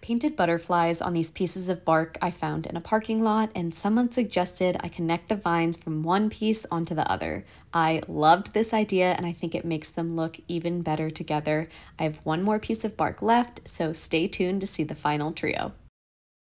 painted butterflies on these pieces of bark I found in a parking lot, and someone suggested I connect the vines from one piece onto the other. I loved this idea, and I think it makes them look even better together. I have one more piece of bark left, so stay tuned to see the final trio.